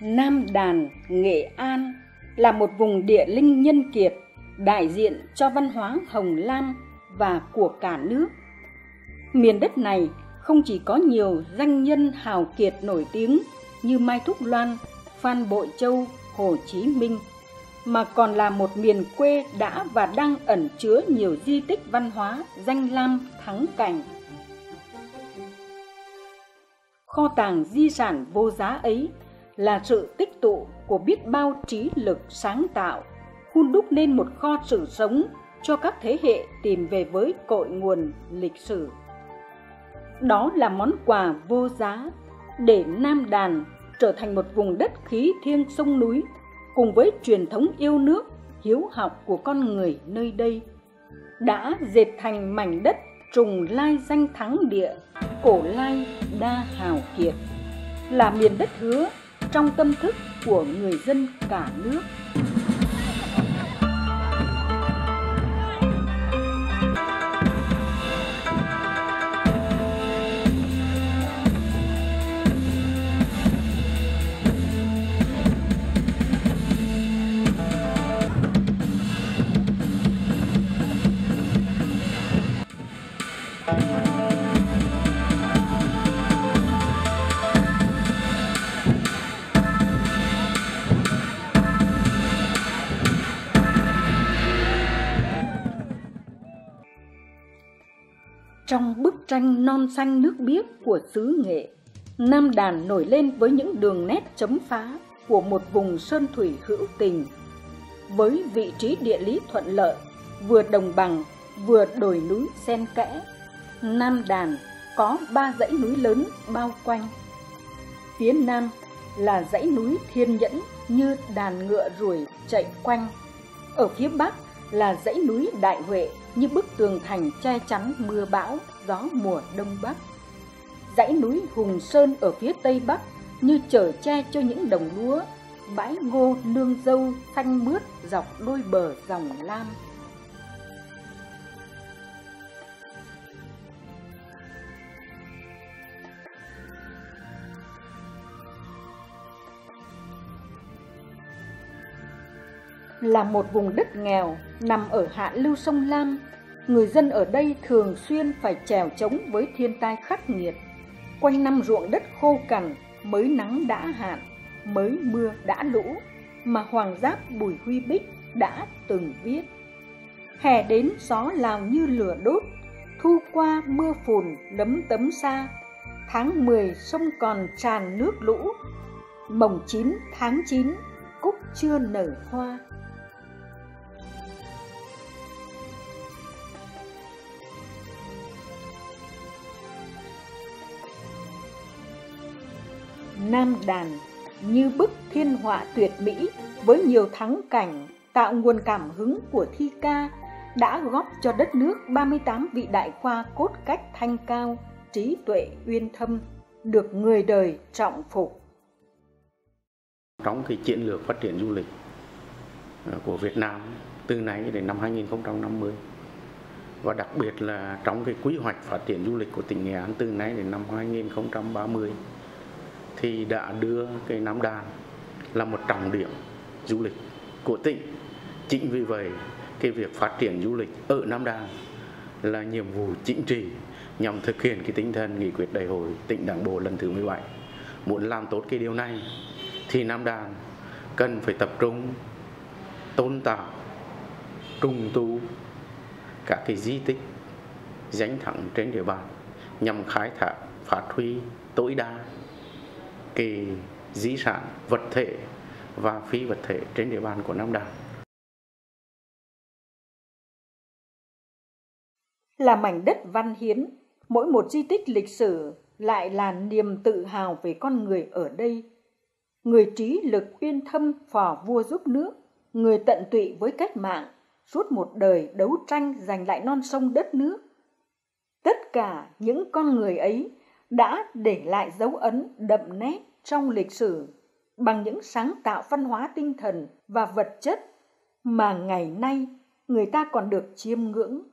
Nam Đàn, Nghệ An là một vùng địa linh nhân kiệt, đại diện cho văn hóa Hồng Lam và của cả nước. Miền đất này không chỉ có nhiều danh nhân hào kiệt nổi tiếng như Mai Thúc Loan, Phan Bội Châu, Hồ Chí Minh, mà còn là một miền quê đã và đang ẩn chứa nhiều di tích văn hóa danh lam thắng cảnh. Kho tàng di sản vô giá ấy là sự tích tụ của biết bao trí lực sáng tạo, hun đúc nên một kho sử sống cho các thế hệ tìm về với cội nguồn lịch sử. Đó là món quà vô giá để Nam Đàn trở thành một vùng đất khí thiêng sông núi, cùng với truyền thống yêu nước, hiếu học của con người nơi đây, đã dệt thành mảnh đất trùng lai danh thắng địa, cổ lai đa hào kiệt, là miền đất hứa trong tâm thức của người dân cả nước. Trong bức tranh non xanh nước biếc của xứ Nghệ, Nam Đàn nổi lên với những đường nét chấm phá của một vùng sơn thủy hữu tình. Với vị trí địa lý thuận lợi, vừa đồng bằng, vừa đồi núi xen kẽ, Nam Đàn có 3 dãy núi lớn bao quanh. Phía nam là dãy núi Thiên Nhẫn như đàn ngựa ruồi chạy quanh. Ở phía bắc là dãy núi Đại Huệ như bức tường thành che chắn mưa bão, gió mùa đông bắc. Dãy núi Hùng Sơn ở phía tây bắc như chở che cho những đồng lúa, bãi ngô nương dâu xanh mướt dọc đôi bờ dòng Lam. Là một vùng đất nghèo nằm ở hạ lưu sông Lam, người dân ở đây thường xuyên phải chèo chống với thiên tai khắc nghiệt. Quanh năm ruộng đất khô cằn, mới nắng đã hạn, mới mưa đã lũ, mà Hoàng Giáp Bùi Huy Bích đã từng viết: hè đến gió lào như lửa đốt, thu qua mưa phùn lấm tấm xa, tháng 10 sông còn tràn nước lũ, mồng 9 tháng 9 cúc chưa nở hoa. Nam Đàn như bức thiên họa tuyệt mỹ với nhiều thắng cảnh, tạo nguồn cảm hứng của thi ca, đã góp cho đất nước 38 vị đại khoa cốt cách thanh cao, trí tuệ uyên thâm, được người đời trọng phục. Trong cái chiến lược phát triển du lịch của Việt Nam từ nay đến năm 2050, và đặc biệt là trong cái quy hoạch phát triển du lịch của tỉnh Nghệ An từ nay đến năm 2030, thì đã đưa cái Nam Đàn là một trọng điểm du lịch của tỉnh. Chính vì vậy, cái việc phát triển du lịch ở Nam Đàn là nhiệm vụ chính trị nhằm thực hiện cái tinh thần nghị quyết đại hội tỉnh Đảng bộ lần thứ 17. Muốn làm tốt cái điều này thì Nam Đàn cần phải tập trung tôn tạo, trùng tu các cái di tích danh thắng trên địa bàn nhằm khai thác phát huy tối đa cái di sản vật thể và phi vật thể trên địa bàn của Nam Đàn. Là mảnh đất văn hiến, mỗi một di tích lịch sử lại là niềm tự hào về con người ở đây. Người trí lực uyên thâm phò vua giúp nước, người tận tụy với cách mạng, suốt một đời đấu tranh giành lại non sông đất nước. Tất cả những con người ấy đã để lại dấu ấn đậm nét trong lịch sử bằng những sáng tạo văn hóa tinh thần và vật chất mà ngày nay người ta còn được chiêm ngưỡng.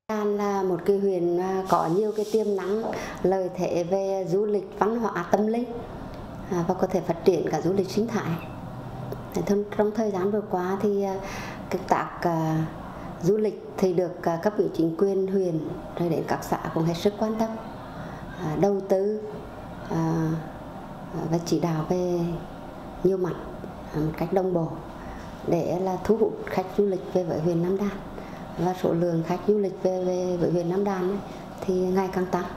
Là một cái huyện có nhiều cái tiềm năng lợi thế về du lịch, văn hóa, tâm linh và có thể phát triển cả du lịch sinh thái. Trong thời gian vừa qua thì công tác du lịch thì được cấp ủy chính quyền huyện rồi đến các xã cũng hết sức quan tâm, đầu tư và chỉ đạo về nhiều mặt một cách đồng bộ để là thu hút khách du lịch về với huyện Nam Đàn, và số lượng khách du lịch về với huyện Nam Đàn thì ngày càng tăng.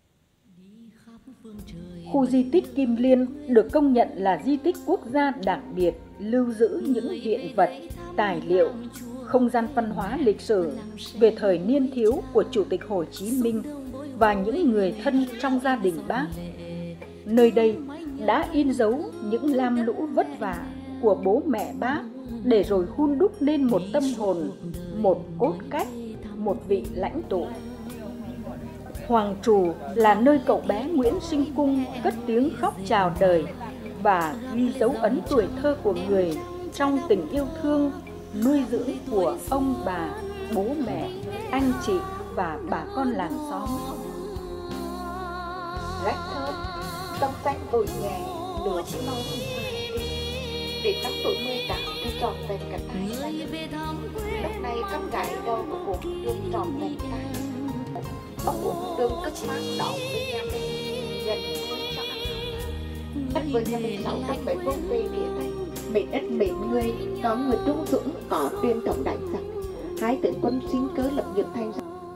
Khu di tích Kim Liên được công nhận là di tích quốc gia đặc biệt, lưu giữ những hiện vật, tài liệu, không gian văn hóa lịch sử về thời niên thiếu của Chủ tịch Hồ Chí Minh và những người thân trong gia đình Bác. Nơi đây đã in dấu những lam lũ vất vả của bố mẹ Bác để rồi hun đúc nên một tâm hồn, một cốt cách, một vị lãnh tụ. Hoàng Trù là nơi cậu bé Nguyễn Sinh Cung cất tiếng khóc chào đời và ghi dấu ấn tuổi thơ của người trong tình yêu thương, nuôi dưỡng của ông bà, bố mẹ, anh chị và bà con làng xóm. Rách thớt, tâm danh tội nghề, lửa chỉ mong không phải đến năm tuổi 18 thì trọn vẹn cả tay là lúc này con gái đâu có cuộc đường trọn vẹn tay. Ông cuộc đường cất mang đỏ với nhà mình gần với cho ăn. Đất với nhà mình 670 về địa Tây, mệnh đất mệnh người, có người trung dũng, có truyền thống đại giặc. Hai tướng quân xin cớ lập nghiệp thành.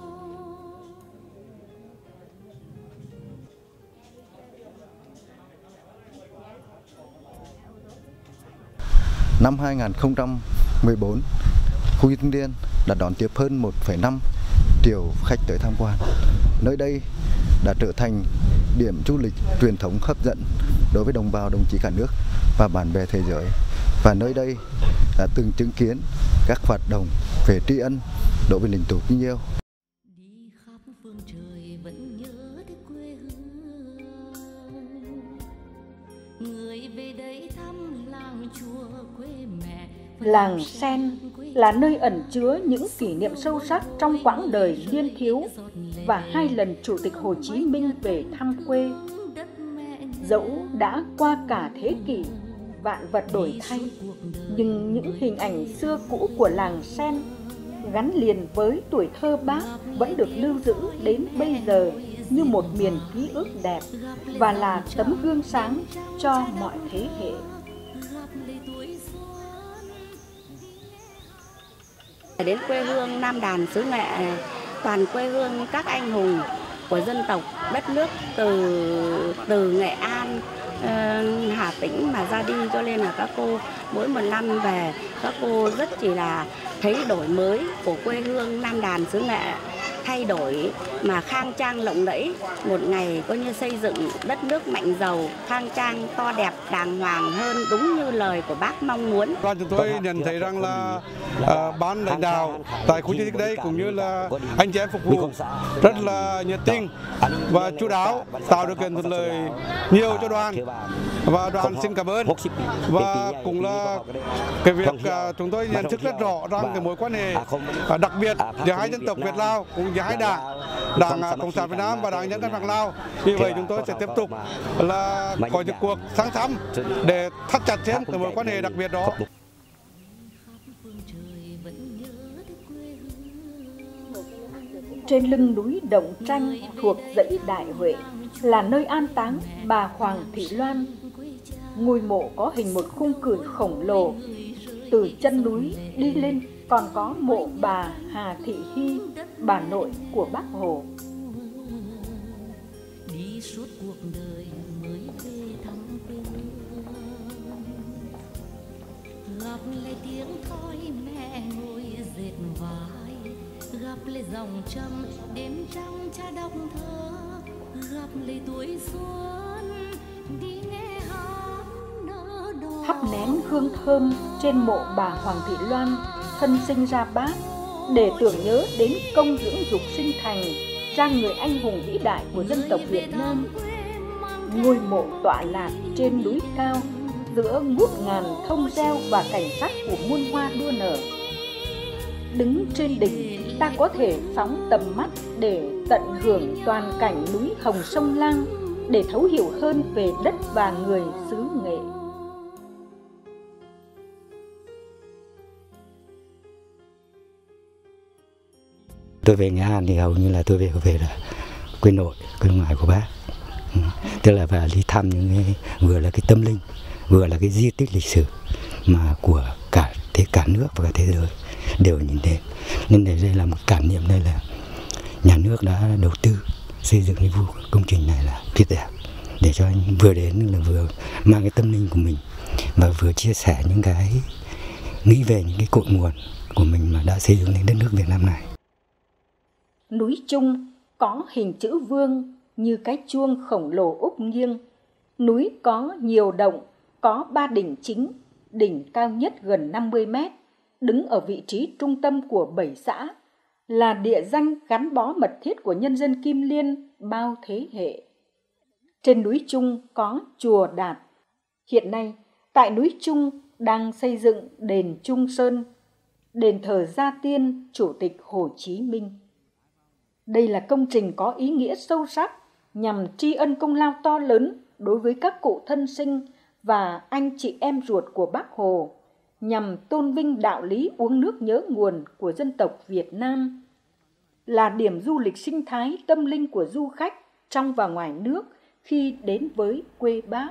Năm 2014, khu di tích Kim Liên đã đón tiếp hơn 1,5 triệu khách tới tham quan. Nơi đây đã trở thành điểm du lịch truyền thống hấp dẫn đối với đồng bào, đồng chí cả nước và bạn bè thế giới. Và nơi đây đã từng chứng kiến các hoạt động về tri ân đối với lính Tổ kính yêu. Làng Sen là nơi ẩn chứa những kỷ niệm sâu sắc trong quãng đời niên thiếu và 2 lần Chủ tịch Hồ Chí Minh về thăm quê. Dẫu đã qua cả thế kỷ, vạn vật đổi thay, nhưng những hình ảnh xưa cũ của làng Sen gắn liền với tuổi thơ Bác vẫn được lưu giữ đến bây giờ như một miền ký ức đẹp và là tấm gương sáng cho mọi thế hệ. Đến quê hương Nam Đàn xứ Nghệ, toàn quê hương các anh hùng của dân tộc đất nước từ Nghệ An, Hà Tĩnh mà ra đi, cho nên là các cô mỗi một năm về các cô rất chỉ là thấy đổi mới của quê hương Nam Đàn xứ Nghệ, thay đổi mà khang trang lộng lẫy, một ngày coi như xây dựng đất nước mạnh giàu, khang trang, to đẹp, đàng hoàng hơn đúng như lời của Bác mong muốn. Chúng tôi nhận thấy rằng là ban lãnh đạo tại khu di tích đây cũng như là anh chị em phục vụ rất là nhiệt tình và chu đáo, tạo điều kiện thuận lợi nhiều cho đoàn, và đoàn xin cảm ơn. Và cũng là cái việc chúng tôi nhận thức rất rõ rằng cái mối quan hệ đặc biệt giữa hai dân tộc Việt Lào cũng giữa hai Đảng Cộng sản Việt Nam và Đảng Nhân dân Lào Lào. Vì vậy chúng tôi sẽ tiếp tục là có những cuộc sang thăm để thắt chặt thêm cái mối quan hệ đặc biệt đó. Trên lưng núi Động Tranh thuộc dãy Đại Huệ là nơi an táng bà Hoàng Thị Loan. Ngôi mộ có hình một khung cửi khổng lồ. Từ chân núi đi lên còn có mộ bà Hà Thị Hy, bà nội của Bác Hồ. Đi suốt cuộc đời mới về thăm quê, gặp lại tiếng thoi mẹ ngồi dệt vải, gặp lại dòng trầm đêm trăng cha đọc thơ, gặp lại tuổi xuân đi nghe hát nở đỏ. Thắp nén hương thơm trên mộ bà Hoàng Thị Loan, thân sinh ra Bác, để tưởng nhớ đến công dưỡng dục sinh thành ra người anh hùng vĩ đại của dân tộc Việt Nam. Ngôi mộ tọa lạc trên núi cao giữa ngút ngàn thông reo và cảnh sắc của muôn hoa đua nở. Đứng trên đỉnh ta có thể phóng tầm mắt để tận hưởng toàn cảnh núi Hồng Sông Lam, để thấu hiểu hơn về đất và người xứ Nghệ. Tôi về Nghệ An thì hầu như là tôi về là quê nội, quê ngoại của bác. Tức là vào đi thăm những cái, vừa là cái tâm linh, vừa là cái di tích lịch sử mà của cả nước và cả thế giới đều nhìn đến. Nên đây là một cảm niệm, đây là nhà nước đã đầu tư xây dựng cái công trình này là tuyệt đẹp, để cho anh vừa đến là vừa mang cái tâm linh của mình và vừa chia sẻ những cái nghĩ về những cái cội nguồn của mình mà đã xây dựng nên đất nước Việt Nam này. Núi Trung có hình chữ vương như cái chuông khổng lồ úp nghiêng. Núi có nhiều động, có 3 đỉnh chính, đỉnh cao nhất gần 50 mét, đứng ở vị trí trung tâm của 7 xã, là địa danh gắn bó mật thiết của nhân dân Kim Liên bao thế hệ. Trên núi Trung có chùa Đạt. Hiện nay, tại núi Trung đang xây dựng đền Trung Sơn, đền thờ Gia Tiên Chủ tịch Hồ Chí Minh. Đây là công trình có ý nghĩa sâu sắc nhằm tri ân công lao to lớn đối với các cụ thân sinh và anh chị em ruột của Bác Hồ, nhằm tôn vinh đạo lý uống nước nhớ nguồn của dân tộc Việt Nam, là điểm du lịch sinh thái tâm linh của du khách trong và ngoài nước khi đến với quê Bác.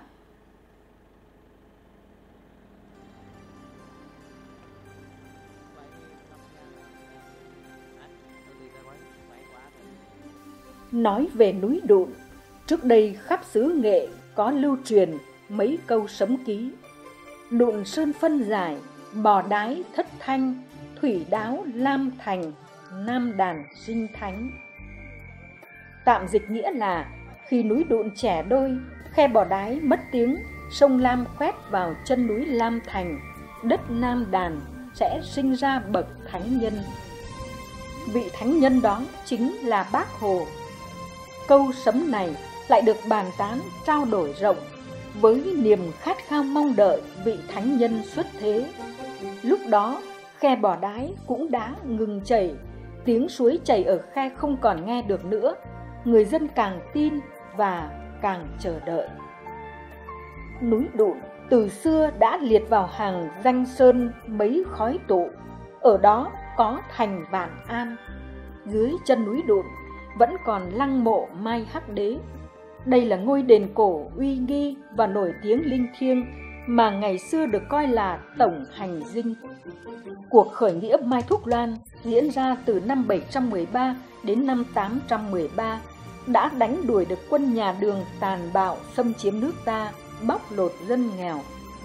Nói về núi Đụn, trước đây khắp xứ Nghệ có lưu truyền mấy câu sấm ký. Đụn sơn phân giải, bò đái thất thanh, thủy đáo lam thành, nam đàn sinh thánh. Tạm dịch nghĩa là khi núi Đụn trẻ đôi, khe bò đái mất tiếng, sông Lam khoét vào chân núi Lam Thành, đất nam đàn sẽ sinh ra bậc thánh nhân. Vị thánh nhân đó chính là Bác Hồ. Câu sấm này lại được bàn tán trao đổi rộng với niềm khát khao mong đợi vị thánh nhân xuất thế. Lúc đó, khe bò đái cũng đã ngừng chảy, tiếng suối chảy ở khe không còn nghe được nữa. Người dân càng tin và càng chờ đợi. Núi Đụn từ xưa đã liệt vào hàng danh sơn mấy khói tụ. Ở đó có thành Vạn An. Dưới chân núi Đụn vẫn còn lăng mộ Mai Hắc Đế. Đây là ngôi đền cổ uy nghi và nổi tiếng linh thiêng mà ngày xưa được coi là tổng hành dinh. Cuộc khởi nghĩa Mai Thúc Loan diễn ra từ năm 713 đến năm 813 đã đánh đuổi được quân nhà Đường tàn bạo xâm chiếm nước ta, bóc lột dân nghèo.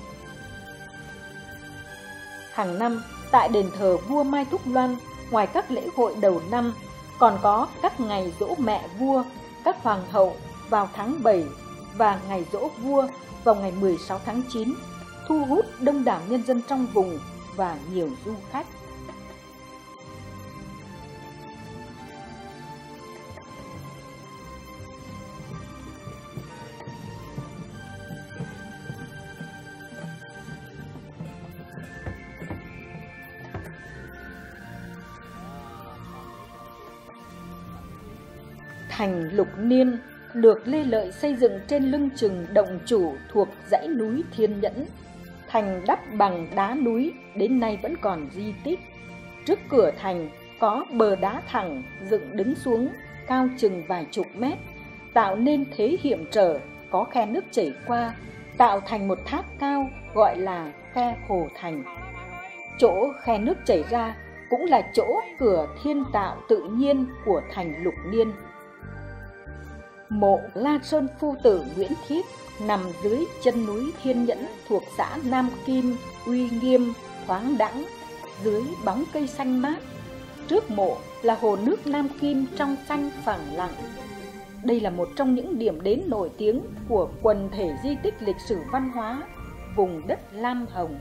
Hàng năm, tại đền thờ vua Mai Thúc Loan, ngoài các lễ hội đầu năm, còn có các ngày giỗ mẹ vua, các hoàng hậu vào tháng 7 và ngày giỗ vua vào ngày 16 tháng 9, thu hút đông đảo nhân dân trong vùng và nhiều du khách. Thành Lục Niên được Lê Lợi xây dựng trên lưng chừng động chủ thuộc dãy núi Thiên Nhẫn. Thành đắp bằng đá núi, đến nay vẫn còn di tích. Trước cửa thành có bờ đá thẳng dựng đứng xuống, cao chừng vài chục mét, tạo nên thế hiểm trở, có khe nước chảy qua, tạo thành một thác cao gọi là khe Hồ Thành. Chỗ khe nước chảy ra cũng là chỗ cửa thiên tạo tự nhiên của thành Lục Niên. Mộ La Sơn Phu Tử Nguyễn Thiết nằm dưới chân núi Thiên Nhẫn thuộc xã Nam Kim, uy nghiêm, thoáng đãng, dưới bóng cây xanh mát. Trước mộ là hồ nước Nam Kim trong xanh phẳng lặng. Đây là một trong những điểm đến nổi tiếng của quần thể di tích lịch sử văn hóa vùng đất Lam Hồng.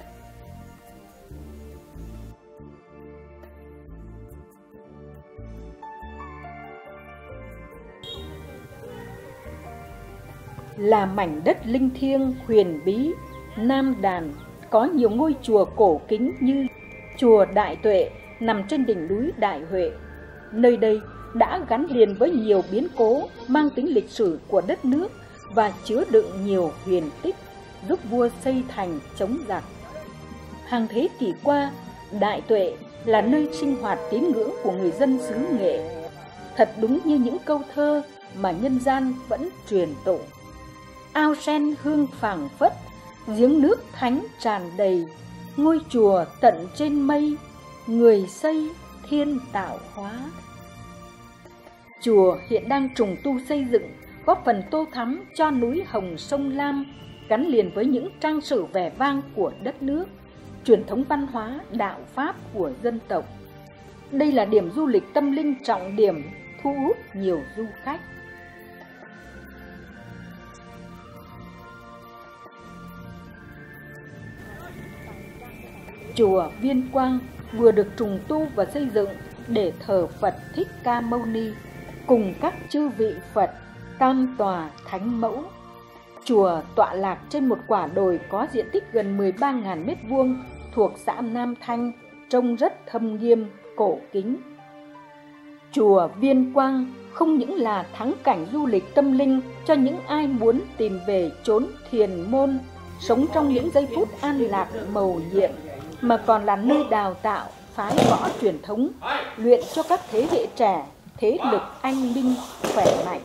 Là mảnh đất linh thiêng huyền bí, Nam Đàn có nhiều ngôi chùa cổ kính như chùa Đại Tuệ nằm trên đỉnh núi Đại Huệ. Nơi đây đã gắn liền với nhiều biến cố mang tính lịch sử của đất nước và chứa đựng nhiều huyền tích giúp vua xây thành chống giặc. Hàng thế kỷ qua, Đại Tuệ là nơi sinh hoạt tín ngưỡng của người dân xứ Nghệ. Thật đúng như những câu thơ mà nhân gian vẫn truyền tụng. Ao sen hương phảng phất, giếng nước thánh tràn đầy, ngôi chùa tận trên mây, người xây thiên tạo hóa. Chùa hiện đang trùng tu xây dựng, góp phần tô thắm cho núi Hồng sông Lam, gắn liền với những trang sử vẻ vang của đất nước, truyền thống văn hóa, đạo pháp của dân tộc. Đây là điểm du lịch tâm linh trọng điểm, thu hút nhiều du khách. Chùa Viên Quang vừa được trùng tu và xây dựng để thờ Phật Thích Ca Mâu Ni cùng các chư vị Phật Tam Tòa Thánh Mẫu. Chùa tọa lạc trên một quả đồi có diện tích gần 13.000 m² thuộc xã Nam Thanh, trông rất thâm nghiêm, cổ kính. Chùa Viên Quang không những là thắng cảnh du lịch tâm linh cho những ai muốn tìm về chốn thiền môn, sống trong những giây phút an lạc mầu nhiệm, mà còn là nơi đào tạo phái võ truyền thống, luyện cho các thế hệ trẻ thế lực anh minh, khỏe mạnh.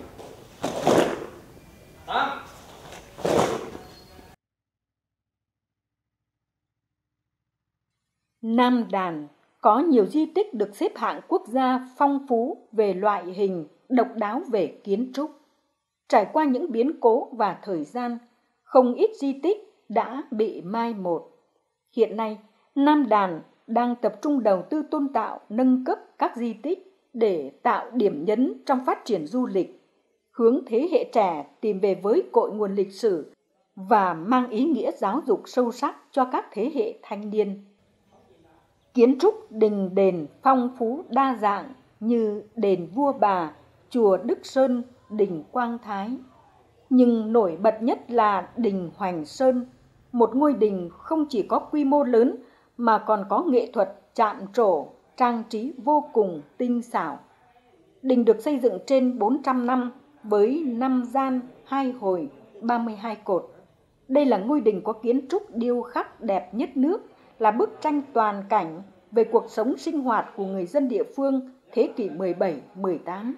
Nam Đàn có nhiều di tích được xếp hạng quốc gia phong phú về loại hình, độc đáo về kiến trúc. Trải qua những biến cố và thời gian, không ít di tích đã bị mai một. Hiện nay, Nam Đàn đang tập trung đầu tư tôn tạo, nâng cấp các di tích để tạo điểm nhấn trong phát triển du lịch, hướng thế hệ trẻ tìm về với cội nguồn lịch sử và mang ý nghĩa giáo dục sâu sắc cho các thế hệ thanh niên. Kiến trúc đình đền phong phú đa dạng như đền Vua Bà, chùa Đức Sơn, đình Quang Thái. Nhưng nổi bật nhất là đình Hoành Sơn, một ngôi đình không chỉ có quy mô lớn mà còn có nghệ thuật chạm trổ, trang trí vô cùng tinh xảo. Đình được xây dựng trên 400 năm với 5 gian, 2 hồi, 32 cột. Đây là ngôi đình có kiến trúc điêu khắc đẹp nhất nước, là bức tranh toàn cảnh về cuộc sống sinh hoạt của người dân địa phương thế kỷ 17-18.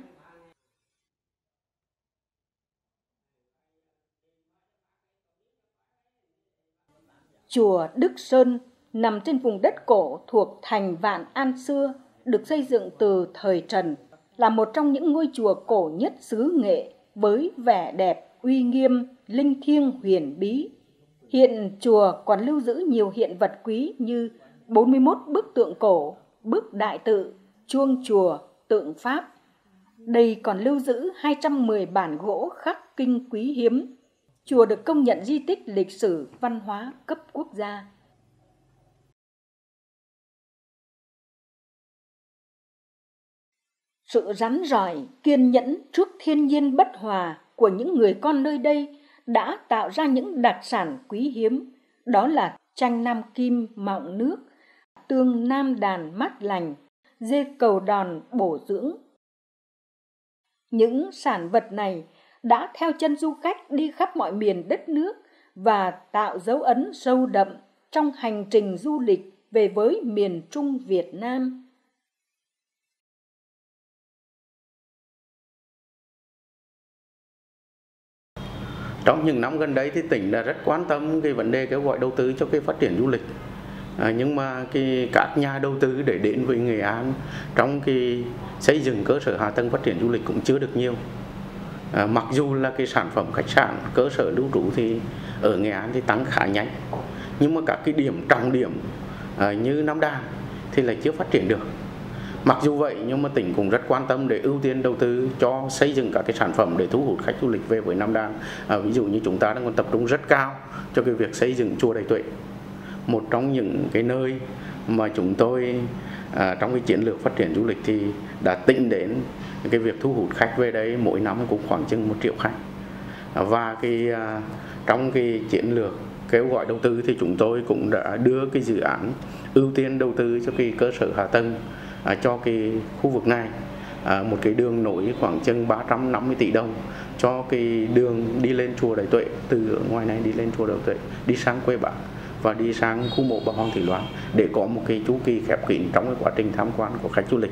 Chùa Đức Sơn nằm trên vùng đất cổ thuộc thành Vạn An xưa, được xây dựng từ thời Trần, là một trong những ngôi chùa cổ nhất xứ Nghệ với vẻ đẹp, uy nghiêm, linh thiêng huyền bí. Hiện chùa còn lưu giữ nhiều hiện vật quý như 41 bức tượng cổ, bức đại tự, chuông chùa, tượng Pháp. Đây còn lưu giữ 210 bản gỗ khắc kinh quý hiếm. Chùa được công nhận di tích lịch sử văn hóa cấp quốc gia. Sự rắn rỏi, kiên nhẫn trước thiên nhiên bất hòa của những người con nơi đây đã tạo ra những đặc sản quý hiếm, đó là chanh Nam Kim mọng nước, tương Nam Đàn mát lành, dê Cầu Đòn bổ dưỡng. Những sản vật này đã theo chân du khách đi khắp mọi miền đất nước và tạo dấu ấn sâu đậm trong hành trình du lịch về với miền Trung Việt Nam. Trong những năm gần đây thì tỉnh đã rất quan tâm cái vấn đề kêu gọi đầu tư cho cái phát triển du lịch. Nhưng mà các nhà đầu tư để đến với Nghệ An trong cái xây dựng cơ sở hạ tầng phát triển du lịch cũng chưa được nhiều. Mặc dù là cái sản phẩm khách sạn, cơ sở lưu trú thì ở Nghệ An thì tăng khá nhanh, nhưng mà các cái điểm trọng điểm như Nam Đàn thì lại chưa phát triển được. Mặc dù vậy nhưng mà tỉnh cũng rất quan tâm để ưu tiên đầu tư cho xây dựng các cái sản phẩm để thu hút khách du lịch về với Nam Đàn. Ví dụ như chúng ta đang còn tập trung rất cao cho cái việc xây dựng chùa Đại Tuệ, một trong những cái nơi mà chúng tôi trong cái chiến lược phát triển du lịch thì đã tính đến cái việc thu hút khách về đây mỗi năm cũng khoảng chừng 1 triệu khách. Và trong cái chiến lược kêu gọi đầu tư thì chúng tôi cũng đã đưa cái dự án ưu tiên đầu tư cho cái cơ sở hạ tầng cho cái khu vực này, một cái đường nối khoảng chừng 350 tỷ đồng cho cái đường đi lên chùa Đại Tuệ, từ ngoài này đi lên chùa Đại Tuệ, đi sang quê Bác và đi sang khu mộ Bà Hoàng Thị Loan để có một cái chu kỳ khép kín trong cái quá trình tham quan của khách du lịch.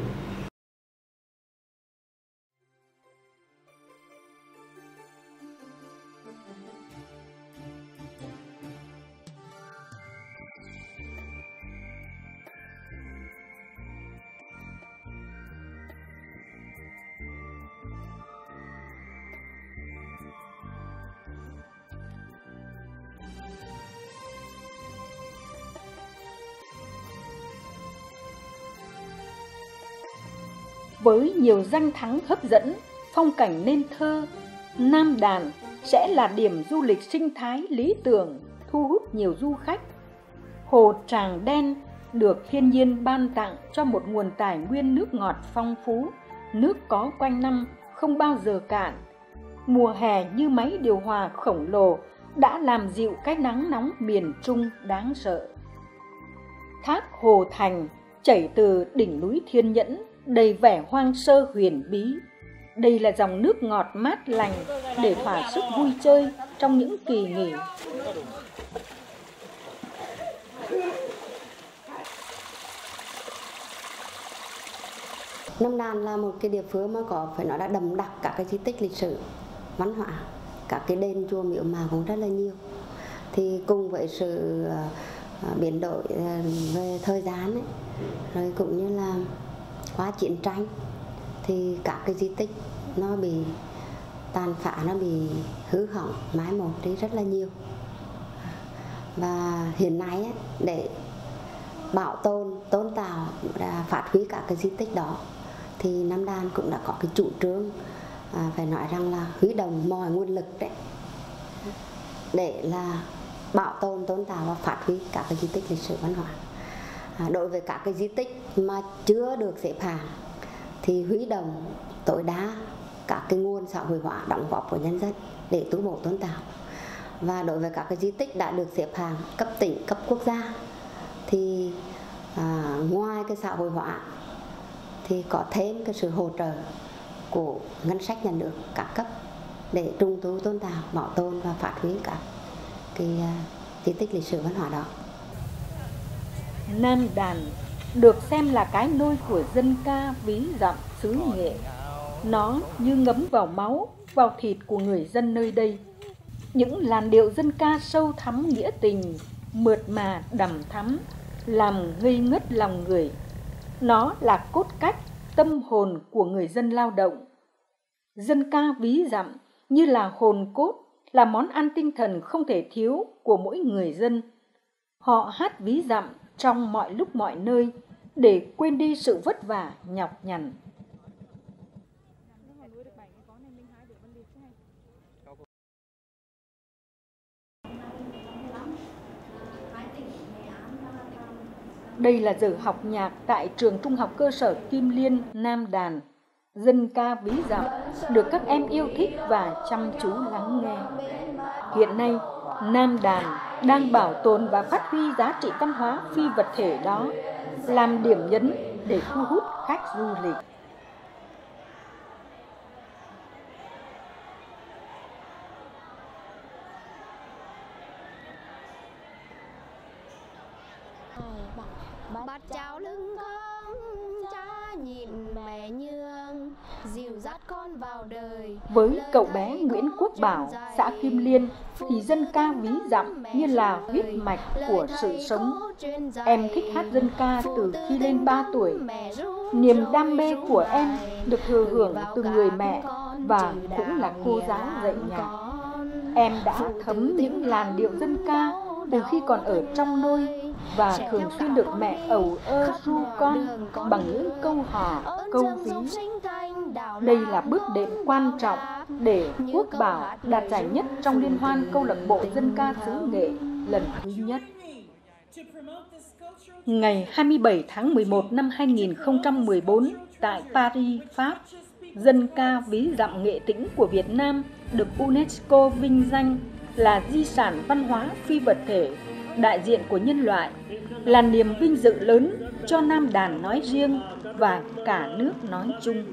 Với nhiều danh thắng hấp dẫn, phong cảnh nên thơ, Nam Đàn sẽ là điểm du lịch sinh thái lý tưởng, thu hút nhiều du khách. Hồ Tràng Đen được thiên nhiên ban tặng cho một nguồn tài nguyên nước ngọt phong phú, nước có quanh năm, không bao giờ cạn. Mùa hè như máy điều hòa khổng lồ đã làm dịu cái nắng nóng miền Trung đáng sợ. Thác Hồ Thành chảy từ đỉnh núi Thiên Nhẫn, đầy vẻ hoang sơ huyền bí. Đây là dòng nước ngọt mát lành để thỏa sức vui chơi trong những kỳ nghỉ. Nam Đàn là một cái địa phương mà có phải nói là đậm đặc các cái di tích lịch sử, văn hóa, các cái đền chùa miếu mạo cũng rất là nhiều. Thì cùng với sự biến đổi về thời gian ấy, rồi cũng như là qua chiến tranh thì các cái di tích nó bị tàn phá, nó bị hư hỏng, mái một đi rất là nhiều. Và hiện nay ấy, để bảo tồn, tôn tạo, phát huy các cái di tích đó thì Nam Đàn cũng đã có cái chủ trương phải nói rằng là huy động mọi nguồn lực đấy để là bảo tồn, tôn tạo và phát huy các cái di tích lịch sử văn hóa. Đối với các cái di tích mà chưa được xếp hạng thì huy động tối đa các cái nguồn xã hội hóa đóng góp của nhân dân để tu bổ tôn tạo. Và đối với các cái di tích đã được xếp hạng cấp tỉnh, cấp quốc gia thì ngoài cái xã hội hóa thì có thêm cái sự hỗ trợ của ngân sách nhà nước các cấp để trùng tu, tôn tạo, bảo tồn và phát huy các cái di tích lịch sử văn hóa đó. Nam Đàn được xem là cái nôi của dân ca ví dặm xứ Nghệ. Nó như ngấm vào máu, vào thịt của người dân nơi đây. Những làn điệu dân ca sâu thắm nghĩa tình, mượt mà đằm thắm, làm ngây ngất lòng người. Nó là cốt cách, tâm hồn của người dân lao động. Dân ca ví dặm như là hồn cốt, là món ăn tinh thần không thể thiếu của mỗi người dân. Họ hát ví dặm trong mọi lúc mọi nơi để quên đi sự vất vả nhọc nhằn. Đây là giờ học nhạc tại trường trung học cơ sở Kim Liên, Nam Đàn. Dân ca ví dặm được các em yêu thích và chăm chú lắng nghe. Hiện nay, Nam Đàn đang bảo tồn và phát huy giá trị văn hóa phi vật thể đó, làm điểm nhấn để thu hút khách du lịch. Bát cháo lưng con, cha nhìn mẹ nhường, dìu dắt con vào đời. Với cậu bé Nguyễn Quốc Bảo, xã Kim Liên, thì dân ca ví dặm như là huyết mạch của sự sống. Em thích hát dân ca từ khi lên 3 tuổi. Niềm đam mê của em được thừa hưởng từ người mẹ và cũng là cô giáo dạy nhạc. Em đã thấm những làn điệu dân ca từ khi còn ở trong nôi và thường xuyên được mẹ ẩu ơ ru con bằng những câu hò, câu ví. Đây là bước đệm quan trọng để Quốc Bảo đạt giải nhất trong liên hoan câu lạc bộ dân ca xứ Nghệ lần thứ nhất. Ngày 27 tháng 11 năm 2014 tại Paris, Pháp, dân ca ví dặm nghệ tĩnh của Việt Nam được UNESCO vinh danh là di sản văn hóa phi vật thể, đại diện của nhân loại, là niềm vinh dự lớn cho Nam Đàn nói riêng và cả nước nói chung.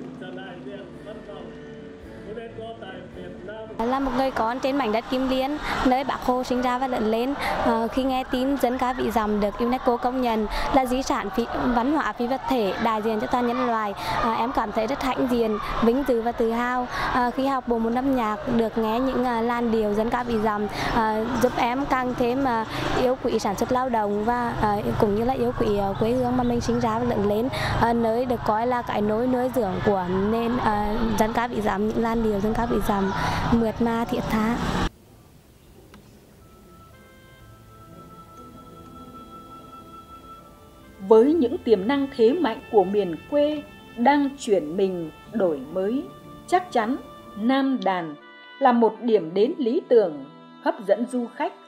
Là một người con trên mảnh đất Kim Liên, nơi Bác Hồ sinh ra và lớn lên, khi nghe tin dân ca Ví Dặm được UNESCO công nhận là di sản văn hóa phi vật thể đại diện cho toàn nhân loại, em cảm thấy rất hãnh diện, vinh dự và tự hào khi học bộ môn âm nhạc, được nghe những làn điệu dân ca Ví Dặm, giúp em càng thêm yêu quý sản xuất lao động và cũng như là yêu quý quê hương mà mình sinh ra và lớn lên, nơi được coi là cái nối nuôi dưỡng của nền dân ca Ví Dặm, những làn điệu dân ca Ví Dặm mượt mà thiết tha. Với những tiềm năng thế mạnh của miền quê đang chuyển mình đổi mới, chắc chắn Nam Đàn là một điểm đến lý tưởng, hấp dẫn du khách